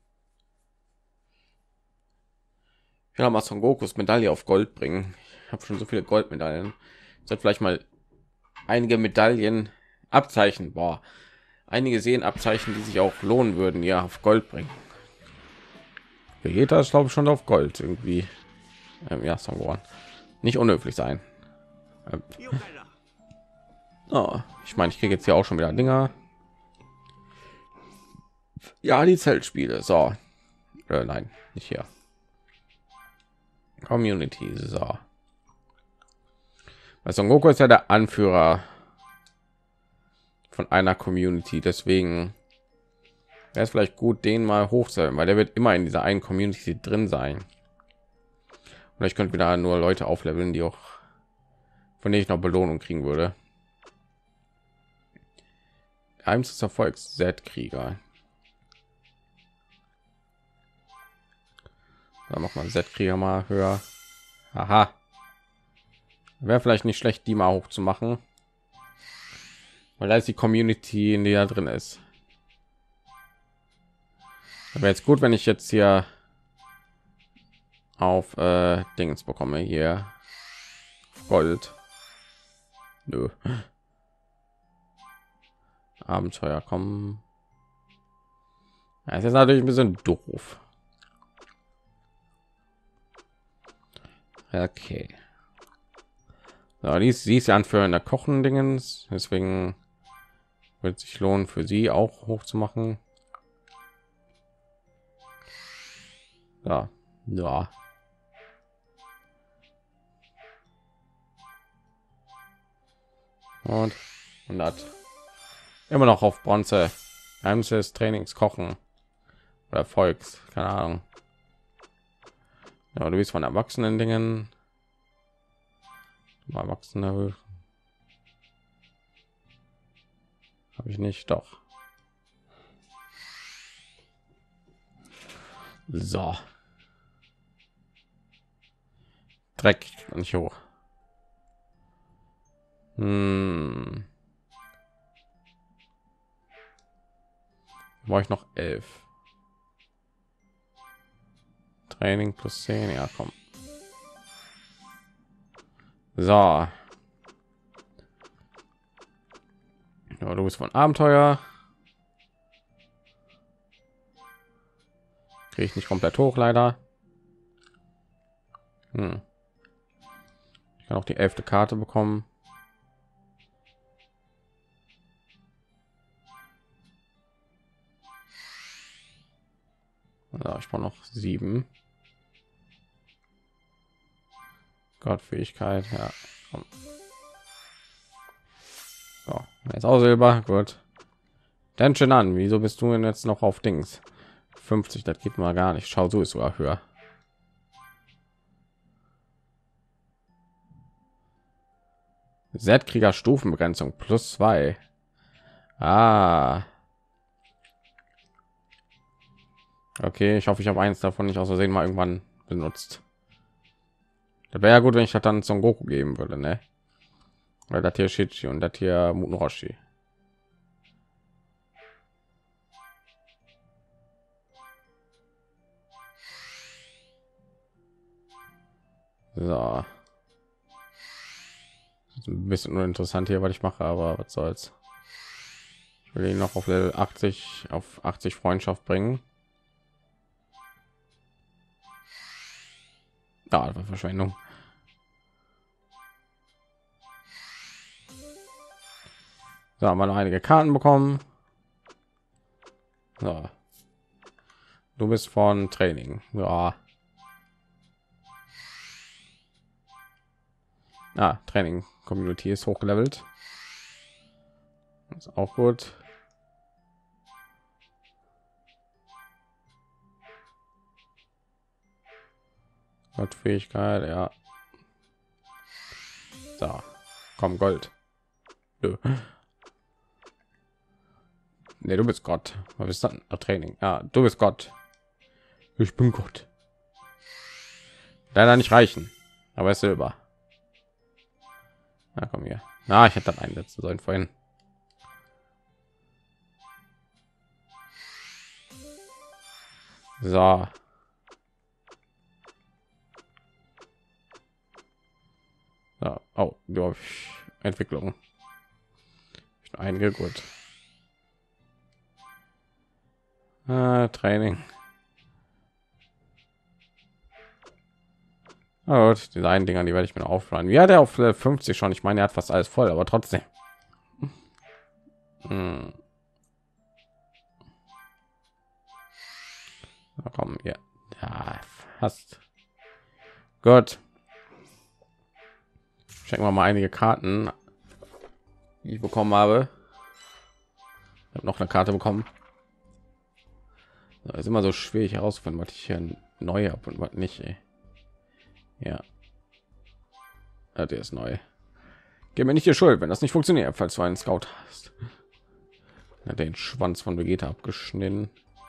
Ich will mal Son Gokus Medaille auf Gold bringen. Ich habe schon so viele Goldmedaillen. Sollte vielleicht mal einige Medaillen Abzeichen, boah, einige Sehenabzeichen, die sich auch lohnen würden, ja, auf Gold bringen. Vegeta ist, glaube ich, schon auf Gold irgendwie. Ja, Son Gohan. Nicht unhöflich sein. Oh, ich meine, ich kriege jetzt hier auch schon wieder Dinger. Ja, die Zeltspiele. So, nein, nicht hier. Community. So. Weil Son Goku ist ja der Anführer von einer Community, deswegen wäre es vielleicht gut, den mal hochzuhalten, weil der wird immer in dieser einen Community drin sein. Und ich könnte wieder nur Leute aufleveln, die auch von denen ich noch Belohnung kriegen würde. Geheimnis des Erfolgs, Z-Krieger. Da macht man Z-Krieger mal höher. Aha. Wäre vielleicht nicht schlecht, die mal hoch zu machen, weil da ist die Community, in der drin ist. Aber jetzt gut, wenn ich jetzt hier auf Dingens bekomme, hier Gold. Nö. Abenteuer kommen. Das ist natürlich ein bisschen doof. Okay. So, sie ist ja Anführer in der Kochen Dingens, deswegen wird sich lohnen für sie auch hoch zu machen. Ja, ja. Und 100. Immer noch auf Bronze. Geheimnis des Trainings Kochen oder Erfolgs, keine Ahnung. Ja, du bist von erwachsenen Dingen. Erwachsene habe ich nicht, doch. So. Dreck nicht hoch. War ich noch 11. Training plus 10, ja komm. So. Ja, du bist von Abenteuer. Kriege ich nicht komplett hoch, leider. Ich kann auch die 11. Karte bekommen. Ja, ich brauche noch 7. Gottfähigkeit, ja. Komm. So, jetzt auch Silber, gut. Dann schon an, wieso bist du denn jetzt noch auf Dings? 50, das geht mal gar nicht. Schau, so ist sogar höher. Z-Krieger Stufenbegrenzung plus 2. Ah. Okay, ich hoffe, ich habe eins davon nicht aus Versehen mal irgendwann benutzt. Da wäre ja gut, wenn ich das dann Son Goku geben würde, ne? Weil das hier Shichi und das hier Muten Roshi. So. Das ist ein bisschen uninteressant hier, was ich mache, aber was soll's. Ich will ihn noch auf Level 80 auf 80 Freundschaft bringen. Ja, das war Verschwendung. So, haben wir noch einige Karten bekommen. So. Du bist von Training. Ja. Ah, Training Community ist hochgelevelt. Ist auch gut. Hat Fähigkeit, ja. So, komm, Gold. Nö. Nee, du bist Gott. Was ist dann? Training. Ja, du bist Gott. Ich bin Gott. Leider nicht reichen, aber ist Silber. Na komm hier. Na, ich hätte dann einsetzen sollen vorhin. So. Ja, oh, glaube ich. Entwicklung. Einige gut. Training. Oh, diese einen Dinger, die werde ich mir noch aufladen. Wie hat er auf 50 schon? Ich meine, er hat fast alles voll, aber trotzdem. Na komm, ja. Ja, fast. Gut. Schenken wir mal einige Karten, die ich bekommen habe. Ich habe noch eine Karte bekommen. Das ist immer so schwierig herauszufinden, was ich hier neu habe und was nicht. Ey. Ja, der ist neu. Gib mir nicht die Schuld, wenn das nicht funktioniert, falls du einen Scout hast. Hat den Schwanz von Vegeta abgeschnitten.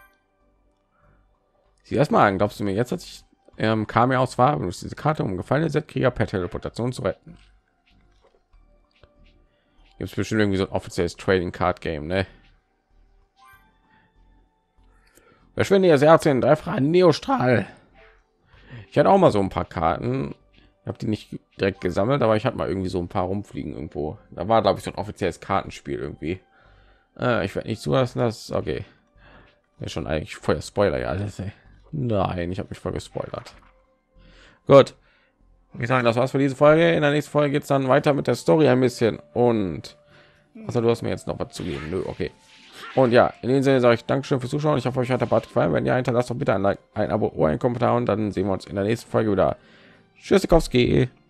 Sieh erstmal an, glaubst du mir jetzt, dass ich kam mir aus war, benutzt diese Karte, um gefallene Z-Krieger per Teleportation zu retten? Gibt es bestimmt irgendwie so ein offizielles Trading Card Game, ne? Verschwinde ihr Herz in dreifacher Neostrahl. Ich hatte auch mal so ein paar Karten. Ich habe die nicht direkt gesammelt, aber ich hatte mal irgendwie so ein paar rumfliegen irgendwo. Da war, glaube ich, so ein offizielles Kartenspiel irgendwie. Ich werde nicht zulassen, dass okay. Ja, schon eigentlich voll Spoiler ja alles. Ey. Nein, ich habe mich voll gespoilert. Gut. Ich sage, das war's für diese Folge. In der nächsten Folge geht es dann weiter mit der Story ein bisschen und also du hast mir jetzt noch was zu geben. Nö, okay. Und ja, in dem Sinne sage ich Dankeschön fürs Zuschauen. Ich hoffe, euch hat der Part gefallen. Wenn ihr hinterlasst, doch bitte ein Like, ein Abo oder ein Kommentar und dann sehen wir uns in der nächsten Folge wieder. Tschüss, Sikowski.